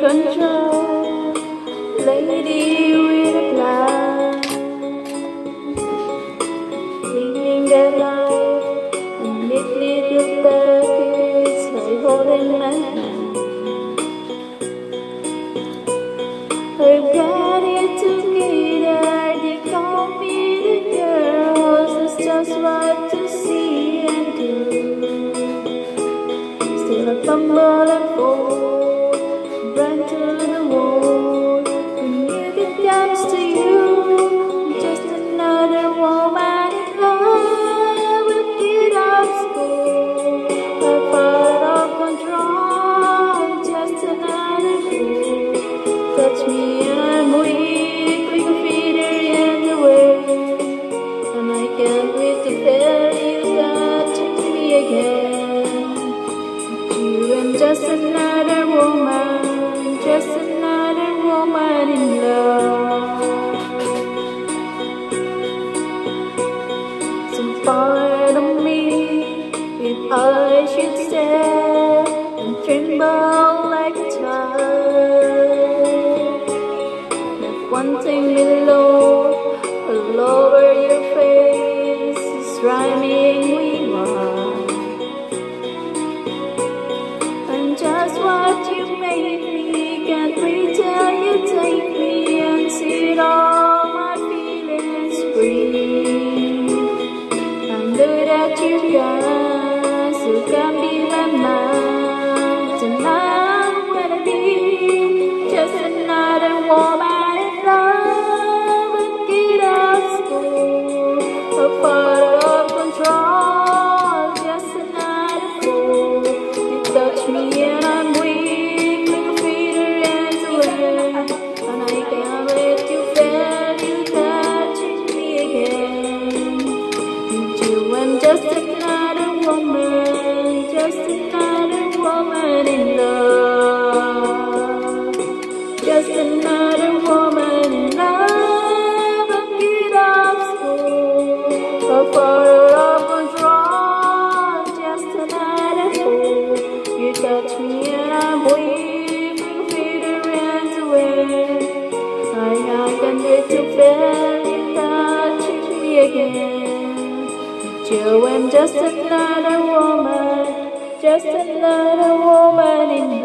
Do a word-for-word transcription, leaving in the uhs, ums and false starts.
control, lady with a plan, living their life in neat little packets, like holding my hand. I've got it together, they call me the girls, it's just what to see and do. Still I stumble and fall, run to the wall. When it comes to you, I'm just another woman in love with kid of school. I'm out of control, just another fool. Touch me and I'm weak, like a feeder in the way, and I can't wait to feel you touching me again. You and just another woman, just another woman in love. Some part of me, if I should stay and tremble like a child, not wanting below, all over your face is rhyming we want. I'm just what you made me, can't wait till you take me and set all my feelings free. I know that you guys who can be my mind. Tonight I'm gonna be just another woman in love and get out of school, so far out of control, just another fool. You touch me and I'm weak, like a feeder ends away, and I can't wait to feel you touching me again. And you, I'm just another woman, just another woman in love, just another woman in love, a kid of school, so far out of control, just another fool. You touch me and I'm weak, like a feeder ends away, I, I can't wait to feel you touching me again. But you, I'm just another woman, just another woman in